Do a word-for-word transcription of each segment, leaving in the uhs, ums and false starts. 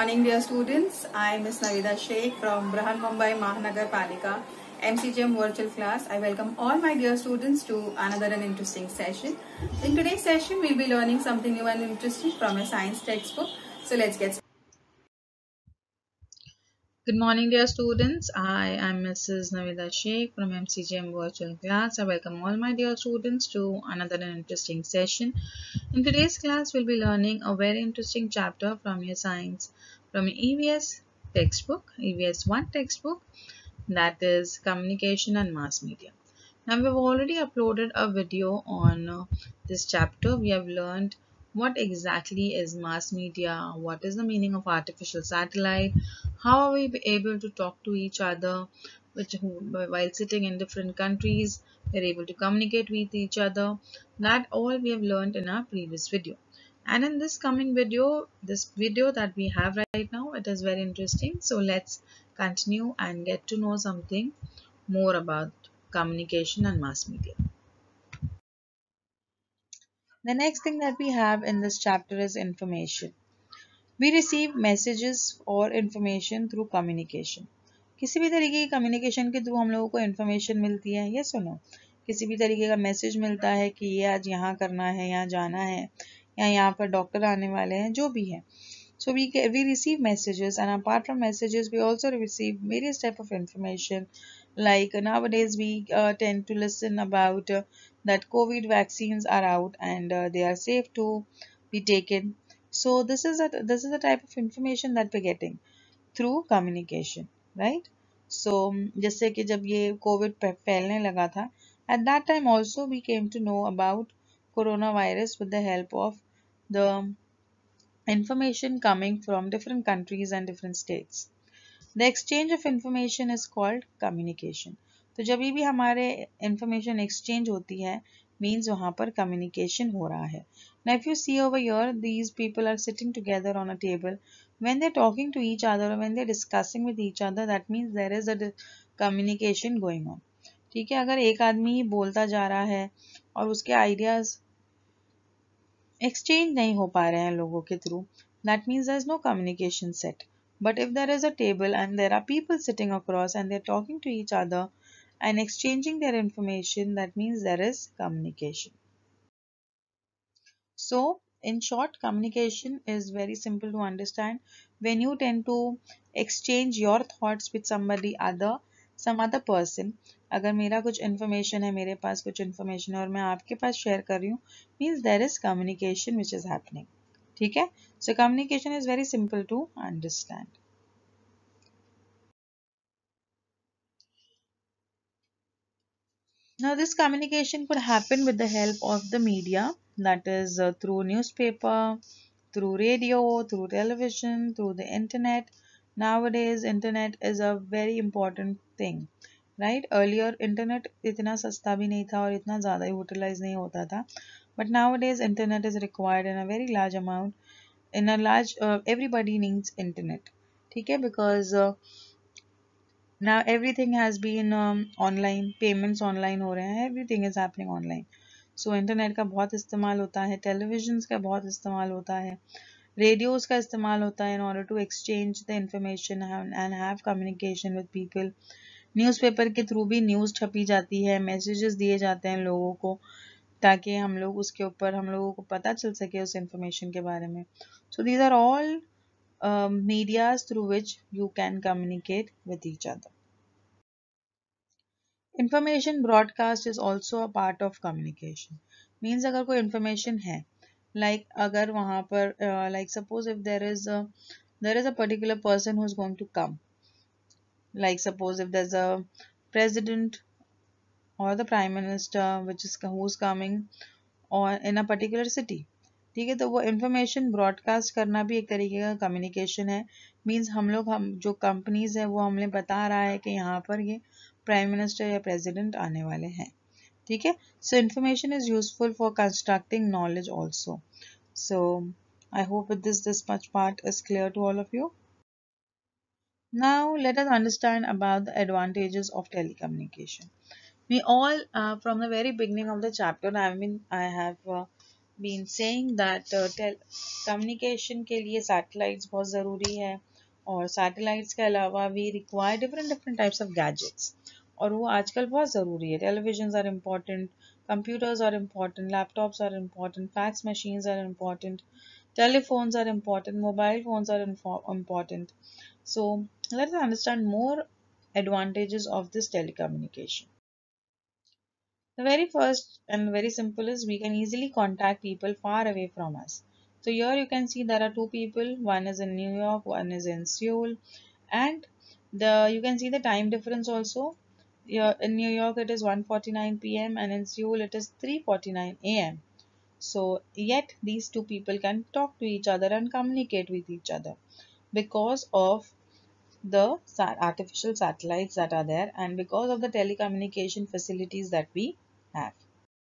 morning, dear students. I am Miss Navida Sheikh from Brahan Mumbai Mahanagar Palika M C G M virtual class. I welcome all my dear students to another and interesting session. In today's session, we'll be learning something new and interesting from a science textbook. So let's get started. Good morning, dear students. I am Missus Navida Sheikh from M C G M virtual class. I welcome all my dear students to another and interesting session. In today's class, we'll be learning a very interesting chapter from your science, from your E V S textbook, E V S one textbook, that is communication and mass media. Now, we've already uploaded a video on uh, this chapter. We have learned what exactly is mass media, what is the meaning of artificial satellite, how are we able to talk to each other which, while sitting in different countries, we're able to communicate with each other. That all we have learned in our previous video. And in this coming video, this video that we have right now, it is very interesting. So let's continue and get to know something more about communication and mass media. The next thing that we have in this chapter is information. We receive messages or information through communication. किसी भी तरीके की communication के through हम लोगों को information मिलती है, यस और नो. किसी भी तरीके का मैसेज मिलता है कि ये आज यहाँ करना है, यहाँ जाना है, या यहाँ पर डॉक्टर आने वाले हैं, जो भी है. So we we receive messages, and apart from messages, we also receive various type of information. Like nowadays, we uh, tend to listen about uh, that COVID vaccines are out and uh, they are safe to be taken. So this is a this is the type of information that we're getting through communication, right? So जैसे कि जब ये COVID फैलने लगा था, at that time also we came to know about coronavirus with the help of the information coming from different countries and different states. The exchange of information is called communication. तो जब भी हमारे information exchange होती है, means वहाँ पर communication हो रहा है. Now if you see over here, these people are sitting together on a table. When they're talking to each other or when they're discussing with each other, that means there is a communication going on. ठीक है, अगर एक आदमी ही बोलता जा रहा है और उसके ideas exchange नहीं हो पा रहे हैं लोगों के through, that means there is no communication set. But if there is a table and there are people sitting across and they're talking to each other and exchanging their information, that means there is communication. So in short, communication is very simple to understand. When you tend to exchange your thoughts with somebody other, some other person, अगर मेरा कुछ information है, मेरे पास कुछ information है और मैं आपके पास share कर रही हूँ, means there is communication which is happening. ठीक है? So communication is very simple to understand. Now this communication could happen with the help of the media, that is uh, through newspaper, through radio, through television, through the internet. Nowadays internet is a very important thing, right? Earlier internet इतना सस्ता भी नहीं था और इतना ज़्यादा utilize नहीं होता था, but nowadays internet is required in a very large amount. In a large, uh, everybody needs internet, ठीक है? Because uh, now everything has been um, online, payments online हो रहे हैं, everything is happening online. So internet का बहुत इस्तेमाल होता है, televisions का बहुत इस्तेमाल होता है, radios का इस्तेमाल होता है in order to exchange the information and have communication with people. Newspaper के थ्रू भी न्यूज़ छपी जाती है, मैसेजेस दिए जाते हैं लोगों को ताकि हम लोग उसके ऊपर हम लोगों को पता चल सके उस इंफॉर्मेशन के बारे में. So these are all um, medias through which you can communicate with each other. Information broadcast is also a part of communication. Means अगर कोई information है, like अगर वहाँ पर uh, like suppose if there is a there is a particular person who is going to come, like suppose if there's a president or the prime minister which is who's coming or in a particular city, ठीक है? तो वो information broadcast करना भी एक तरीके का communication है. Means हम लोग हम जो companies है वो हमें बता रहा है कि यहाँ पर ये prime minister या president आने वाले हैं, ठीक है? So information is useful for constructing knowledge also. So I hope with this this much part is clear to all of you. Now let us understand about the advantages of telecommunication. We all uh, from the very beginning of the chapter I mean I have uh, been saying that uh, tel- communication के लिए satellites बहुत ज़रूरी है, और satellites के अलावा we require different different types of gadgets, और वो आजकल बहुत ज़रूरी है. Televisions are important, computers are important, laptops are important, fax machines are important, telephones are important, mobile phones are info- important. So let's understand more advantages of this telecommunication. The very first and very simple is we can easily contact people far away from us. So here you can see there are two people, one is in New York, one is in Seoul, and the you can see the time difference also. Here in New York it is one forty-nine p m and in Seoul it is three forty-nine a m. So yet these two people can talk to each other and communicate with each other because of the sa- artificial satellites that are there and because of the telecommunication facilities that we have.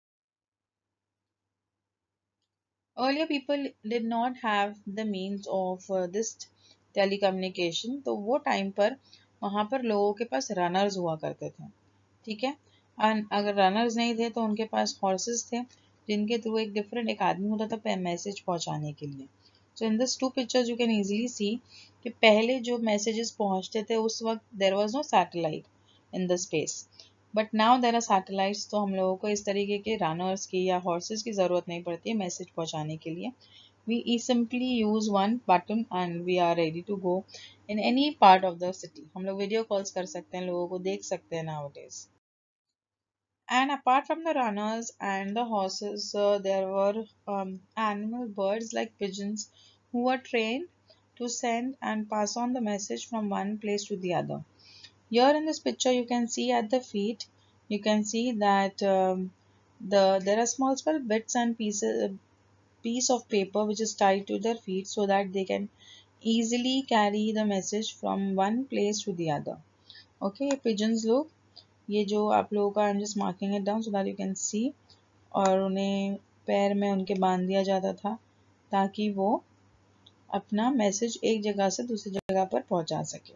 Earlier people did not have the means of uh, this telecommunication, तो वो time पर वहाँ पर लोगों के पास runners हुआ करते थे, ठीक है. और अगर रनर्स नहीं थे तो उनके पास हॉर्सेस थे जिनके थ्रू एक डिफरेंट एक आदमी होता था मैसेज पहुँचाने के लिए. So in this two pictures you can easily see कि पहले जो मैसेजेस पहुँचते थे उस वक्त there was no satellite in the space, but now there are satellites, तो हम लोगों को इस तरीके के रनर्स की या हॉर्सेस की ज़रूरत नहीं पड़ती है मैसेज पहुंचाने के लिए. We simply use one button and we are ready to go in any part of the city. हम लोग वीडियो कॉल्स कर सकते हैं, लोगों को देख सकते हैं nowadays. And apart from the runners and the horses, uh, there were um, animal birds like pigeons who were trained to send and pass on the message from one place to the other. Here in this picture you can see at the feet, you can see that um, the there are small small bits and pieces piece of paper which is tied to their feet so that they can easily carry the message from one place to the other. Okay, pigeons look, ये जो आप लोगों का, I am just marking it down so that you can see, और उन्हें पैर में उनके बांध दिया जाता था ताकि वो अपना मैसेज एक जगह से दूसरी जगह पर पहुंचा सके.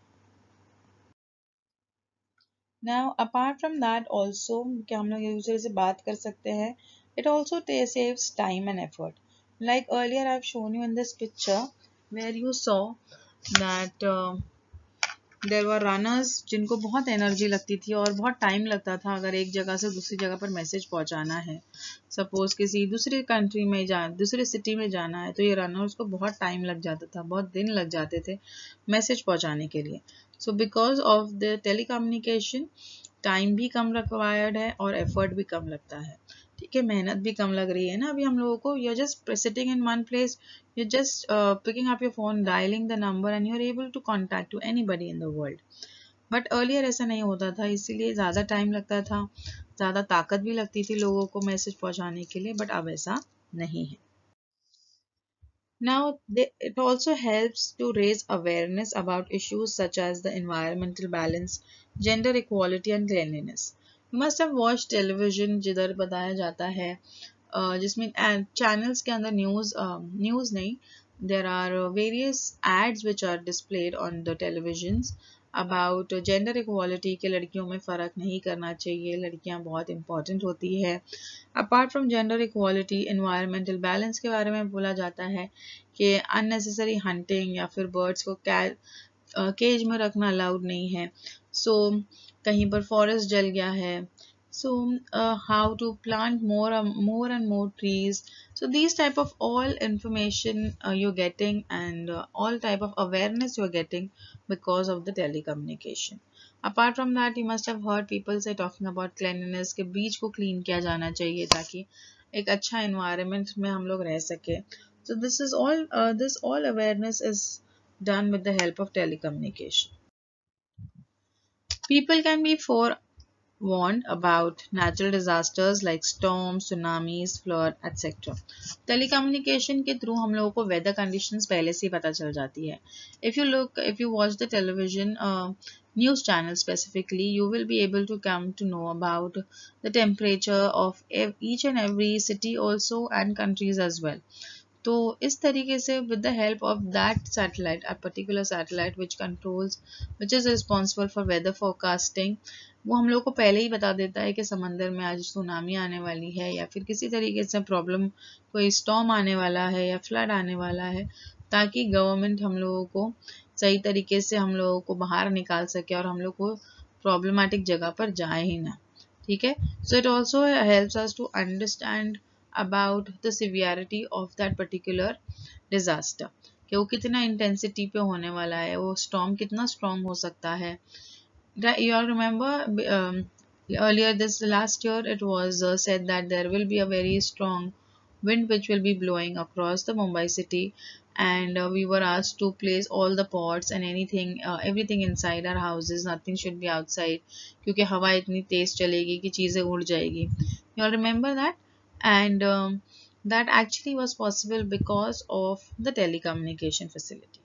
Now apart from that also कि हम लोग एक दूसरे से बात कर सकते हैं, it also saves time and effort. Like earlier I've shown you in this picture where you saw that uh, there were runners जिनको बहुत एनर्जी लगती थी और बहुत टाइम लगता था अगर एक जगह से दूसरी जगह पर मैसेज पहुंचाना है. सपोज किसी दूसरी कंट्री में जा दूसरी सिटी में जाना है तो ये रनर्स को बहुत टाइम लग जाता था, बहुत दिन लग जाते थे मैसेज पहुंचाने के लिए. So because of the telecommunication time भी कम रिक्वायर्ड है और एफर्ट भी कम लगता है, ठीक है, मेहनत भी कम लग रही है ना अभी हम लोगों को. You are just sitting in one place, you just picking up your phone, dialing the number and you are able to contact to anybody in the world. But earlier ऐसा नहीं होता था, इसीलिए ज़्यादा टाइम लगता था, ज़्यादा ताकत भी लगती थी लोगों को मैसेज पहुंचाने के लिए, बट अब ऐसा नहीं है. Now, they, it also helps to raise awareness about issues such as the environmental balance, gender equality and cleanliness. You must have watched television जिधर बताया जाता है uh, जिसमें channels के अंदर news uh, news नहीं, there are uh, various ads which are displayed on the televisions about gender equality के लड़कियों में फ़र्क नहीं करना चाहिए, लड़कियां बहुत important होती है. Apart from gender equality, environmental balance के बारे में बोला जाता है कि अननेसेसरी हंटिंग या फिर बर्ड्स को केज में रखना अलाउड नहीं है. सो so, कहीं पर फॉरेस्ट जल गया है, so uh, how to plant more um, more and more trees. So these type of all information uh, you're getting and uh, all type of awareness you're getting because of the telecommunication. Apart from that, you must have heard people say talking about cleanliness के बीच को clean किया जाना चाहिए ताकि एक अच्छा environment में हम लोग रह सके. So this is all uh, this all awareness is done with the help of telecommunication. People can be forewarned about natural disasters like storms, tsunamis, flood, et cetera. Telecommunication के through हम लोगों को weather conditions पहले से ही पता चल जाती है. If you look, if you watch the television uh, news channel specifically, you will be able to come to know about the temperature of ev each and every city also and countries as well. तो इस तरीके से with the help of that satellite, a particular satellite which controls which is responsible for weather forecasting, वो हम लोग को पहले ही बता देता है कि समंदर में आज सुनामी आने वाली है या फिर किसी तरीके से प्रॉब्लम, कोई स्टॉर्म आने वाला है या फ्लड आने वाला है, ताकि गवर्नमेंट हम लोगों को सही तरीके से हम लोगों को बाहर निकाल सके और हम लोग को प्रॉब्लमेटिक जगह पर जाए ही ना। ठीक है, so it also helps us to understand about the severity of that particular disaster, कि वो कितना इंटेंसिटी पे होने वाला है, वो स्टॉर्म कितना स्ट्रॉन्ग हो सकता है. You all remember um, earlier this last year it was uh, said that there will be a very strong wind which will be blowing across the Mumbai city, and uh, we were asked to place all the pots and anything uh, everything inside our houses, nothing should be outside, क्योंकि हवा इतनी तेज चलेगी कि चीज़ें उड़ जाएगी. You all remember that? And um, that actually was possible because of the telecommunication facility.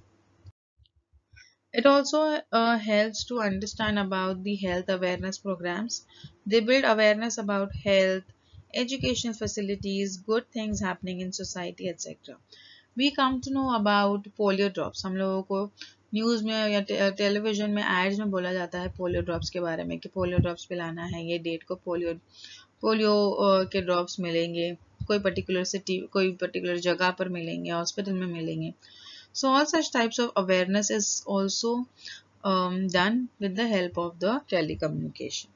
It also uh, helps to understand about the health awareness programs. They build awareness about health, education facilities, good things happening in society, et cetera. We come to know about polio drops. हम लोगों को news में या television में ads में बोला जाता है पोलियो ड्रॉप्स के बारे में कि पोलियो ड्रॉप्स पिलाना है, ये डेट को पोलियो पोलियो के ड्रॉप्स मिलेंगे, कोई पर्टिकुलर सिटी कोई पर्टिकुलर जगह पर मिलेंगे, हॉस्पिटल में मिलेंगे. So all such types of awareness is also um, done with the help of the telecommunication.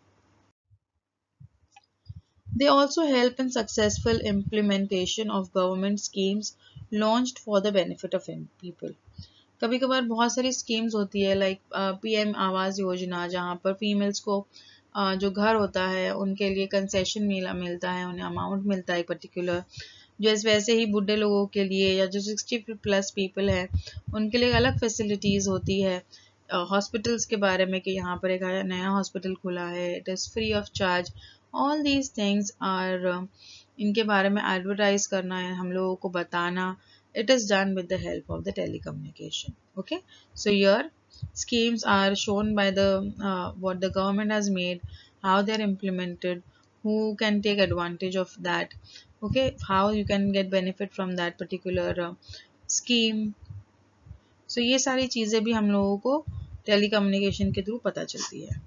They also help in successful implementation of government schemes launched for the benefit of people. कभी कभार बहुत सारी schemes होती है like PM Awas Yojana, जहाँ पर females को uh, जो घर होता है उनके लिए कंसेशन मिला मिलता है, उन्हें अमाउंट मिलता है पर्टिकुलर. जैसे वैसे ही बुढ़े लोगों के लिए या जो सिक्सटी प्लस पीपल है उनके लिए अलग फैसिलिटीज़ होती है. हॉस्पिटल्स uh, के बारे में कि यहाँ पर एक नया हॉस्पिटल खुला है, it is free of charge. All these things are, इनके बारे में एडवर्टाइज करना है, हम लोगों को बताना, it is done with the help of the telecommunication. Okay, so here schemes are shown by the uh, what the government has made, how they are implemented, who can take advantage of that. Okay, how you can get benefit from that particular uh, scheme. So ये सारी चीजें भी हम लोगों को telecommunication के through पता चलती है.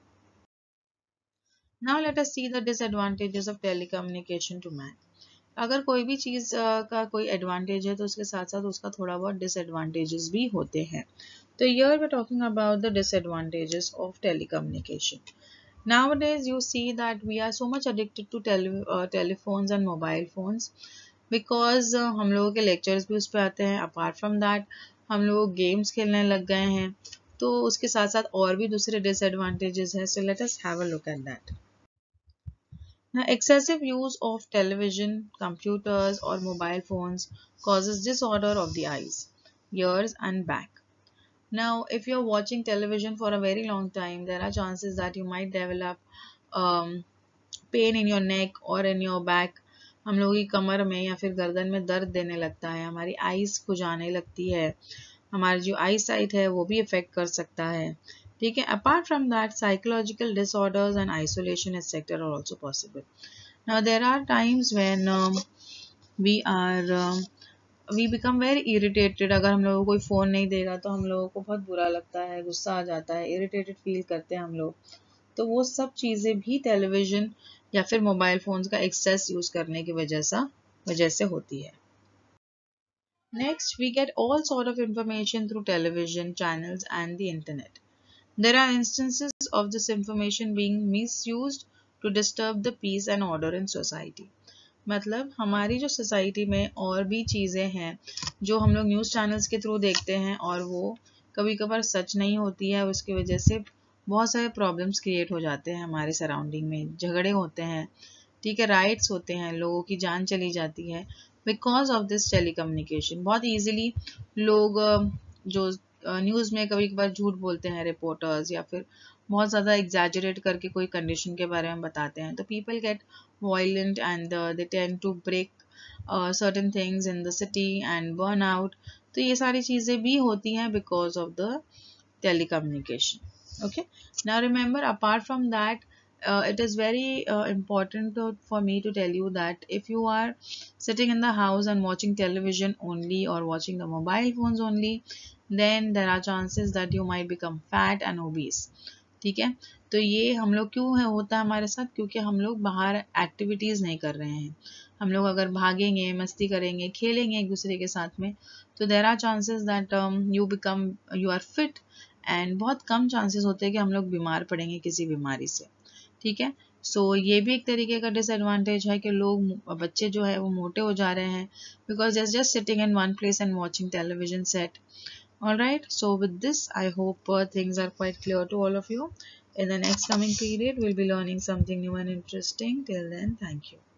Now let us see the disadvantages of telecommunication to man. अगर कोई भी चीज़ का कोई एडवांटेज है तो उसके साथ साथ उसका थोड़ा बहुत डिसएडवांटेजेस भी होते हैं. तो here we are talking about the disadvantages of telecommunication. Nowadays you see that we are so much addicted to tele, uh, telephones and mobile phones because uh, हम लोगों के lectures भी उस पर आते हैं. Apart from that हम लोग games खेलने लग गए हैं, तो उसके साथ साथ और भी दूसरे disadvantages हैं. So let us have a look at that. Now, excessive use of television, computers or mobile phones causes disorder of the eyes, ears and back. Now, if you're watching television for a very long time, there are chances that you might develop um, pain in your neck or in your back. हम लोगों की कमर में या फिर गर्दन में दर्द देने लगता है, हमारी आईज खुजाने लगती है, हमारी जो आई साइट है वो भी इफेक्ट कर सकता है. ठीक है. Apart from that, psychological disorders and isolation et cetera are also possible. Now there are times when um, we are um, we become very irritated. अगर हम लोगों को कोई फ़ोन नहीं देगा तो हम लोगों को बहुत बुरा लगता है, गुस्सा आ जाता है, इरिटेटेड फील करते हैं हम लोग. तो वो सब चीज़ें भी टेलीविज़न या फिर मोबाइल फ़ोन्स का एक्सेस यूज़ करने की वजह से वजह से होती है. Next, we get all sort of information through television channels and the internet. There are instances of this information being misused to disturb the peace and order in society. मतलब हमारी जो सोसाइटी में और भी चीज़ें हैं जो हम लोग न्यूज़ चैनल्स के थ्रू देखते हैं और वो कभी कभार सच नहीं होती है, उसकी वजह से बहुत सारे प्रॉब्लम्स क्रिएट हो जाते हैं हमारे सराउंडिंग में, झगड़े होते हैं, ठीक है, राइट्स होते हैं, लोगों की जान चली जाती है बिकॉज ऑफ दिस टेलीकम्युनिकेशन. बहुत ईजिली लोग जो न्यूज़ में कभी कभार झूठ बोलते हैं रिपोर्टर्स या फिर बहुत ज़्यादा एग्जैजरेट करके कोई कंडीशन के बारे में बताते हैं, तो people get violent and they tend to break certain things in the city and burn out. तो ये सारी चीज़ें भी होती हैं because of the telecommunication. Okay, now remember, apart from that, uh, it is very uh, important to, for me to tell you that if you are sitting in the house and watching television only or watching the mobile phones only, then there are chances that you might become fat and obese. ठीक है, तो ये हम लोग क्यों है होता है हमारे साथ, क्योंकि हम लोग बाहर एक्टिविटीज़ नहीं कर रहे हैं. हम लोग अगर भागेंगे, मस्ती करेंगे, खेलेंगे एक दूसरे के साथ में, तो there are chances that you become you are fit, and बहुत कम चांसेस होते हैं कि हम लोग बीमार पड़ेंगे किसी बीमारी से. ठीक है, सो so, ये भी एक तरीके का डिसएडवांटेज है कि लोग बच्चे जो है वो मोटे हो जा रहे हैं because they just sitting in one place and watching television set. Alright, so with this, I hope uh, things are quite clear to all of you. In the next coming period, we'll be learning something new and interesting. Till then, thank you.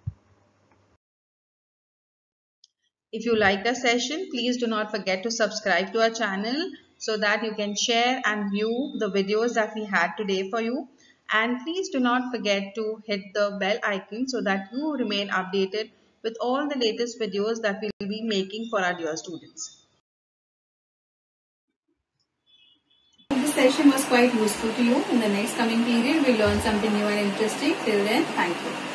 If you like the session, please do not forget to subscribe to our channel so that you can share and view the videos that we had today for you. And please do not forget to hit the bell icon so that you remain updated with all the latest videos that we will be making for our dear students. This session was quite useful to you. In the next coming period, we'll learn something new and interesting. Till then, thank you.